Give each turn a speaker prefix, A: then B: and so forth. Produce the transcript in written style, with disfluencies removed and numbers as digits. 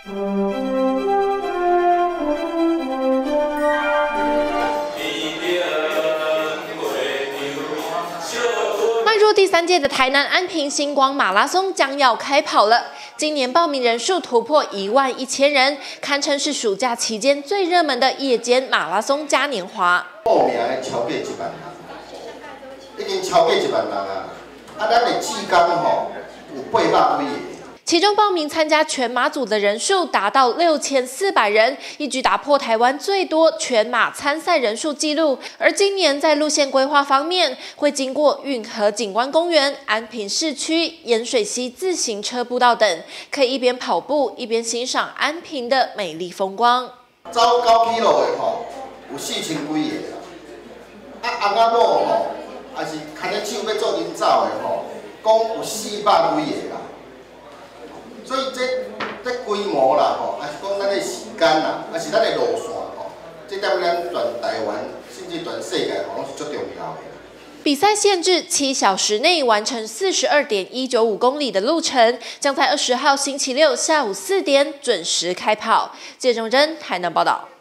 A: 迈入第3届的台南安平星光马拉松将要开跑了。今年报名人数突破11000人，堪称是暑假期间最热门的夜间马拉松嘉年华。
B: 报名的超过1万人，已经超过1万人啊！咱的志工吼有800几个。
A: 其中报名参加全马组的人数达到6400人，一举打破台湾最多全马参赛人数纪录。而今年在路线规划方面，会经过运河景观公园、安平市区、盐水溪自行车步道等，可以一边跑步一边欣赏安平的美丽风光。
B: 走9 km 的吼，有4000几个啊，翁仔某吼，也是牵着手要做恁走的吼，讲有400几个啦。 所以这规模啦吼，还是讲咱的时间啦，还是咱的路线吼，这对咱全台湾甚至全世界吼，拢是最重要的。
A: 比赛限制7小时内完成42.195公里的路程，将在20号星期六下午4点准时开跑。谢仲珍，台南报道。